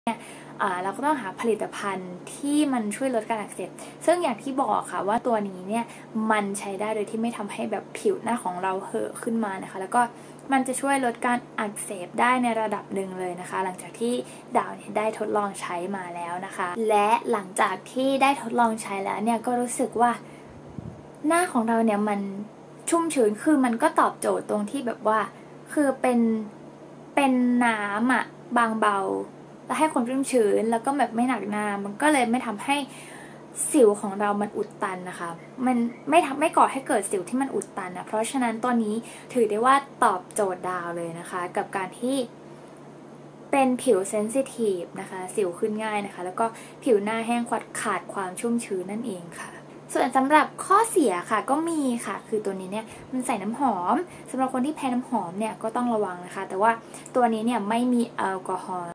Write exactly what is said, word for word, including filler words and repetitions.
เนี่ยเราก็ต้องหาผลิตภัณฑ์ที่มันช่วยลดการอักเสบซึ่งอย่างที่บอกค่ะว่าตัวนี้เนี่ยมันใช้ได้โดยที่ไม่ทำให้แบบผิวหน้าของเราเห่อะขึ้นมานะคะแล้วก็มันจะช่วยลดการอักเสบได้ในระดับหนึ่งเลยนะคะหลังจากที่ดาวเนี่ยได้ทดลองใช้มาแล้วนะคะและหลังจากที่ได้ทดลองใช้แล้วเนี่ยก็รู้สึกว่าหน้าของเราเนี่ยมันชุ่มชื้นคือมันก็ตอบโจทย์ตรงที่แบบว่าคือเป็นเป็นน้ำอะบางเบาแล้วให้ความชุ่มชื้นแล้วก็แบบไม่หนักหน้ามันก็เลยไม่ทำให้สิวของเรามันอุดตันนะคะมันไม่ทำไม่ก่อให้เกิดสิวที่มันอุดตันนะเพราะฉะนั้นตัวนี้ถือได้ว่าตอบโจทย์ดาวเลยนะคะกับการที่เป็นผิวเซนซิทีฟนะคะสิวขึ้นง่ายนะคะแล้วก็ผิวหน้าแห้งขาดความชุ่มชื้นนั่นเองค่ะส่วนสำหรับข้อเสียค่ะก็มีค่ะคือตัวนี้เนี่ยมันใส่น้ำหอมสำหรับคนที่แพ้น้ำหอมเนี่ยก็ต้องระวังนะคะแต่ว่าตัวนี้เนี่ยไม่มีแอลกอฮอล์